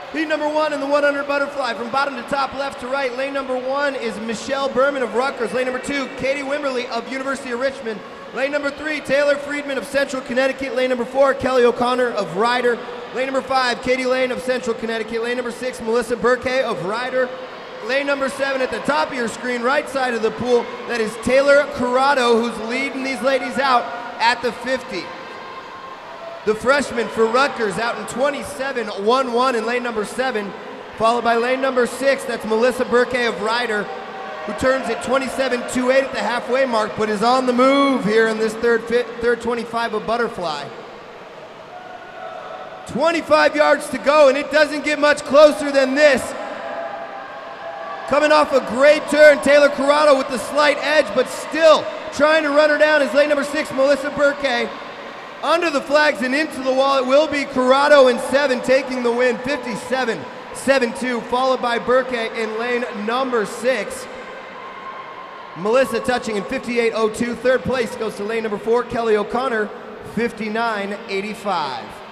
Heat number 1 in the 100 butterfly. From bottom to top, left to right. Lane number 1 is Michelle Berman of Rutgers. Lane number 2, Katie Wimberly of University of Richmond. Lane number 3, Taylor Friedman of Central Connecticut. Lane number 4, Kelly O'Connor of Ryder. Lane number 5, Katie Lane of Central Connecticut. Lane number 6, Melissa Burkay of Ryder. Lane number 7 at the top of your screen, right side of the pool, that is Taylor Corrado, who's leading these ladies out at the 50. The freshman for Rutgers out in 27.11 in lane number 7, followed by lane number 6, that's Melissa Burkay of Ryder, who turns at 27.28 at the halfway mark, but is on the move here in this third 25 of butterfly. 25 yards to go, and it doesn't get much closer than this. Coming off a great turn, Taylor Corrado with the slight edge, but still trying to run her down is lane number 6, Melissa Burkay. Under the flags and into the wall, it will be Corrado in 7 taking the win, 57.72, followed by Burkay in lane number 6. Melissa touching in 58.02. Third place goes to lane number 4, Kelly O'Connor, 59.85.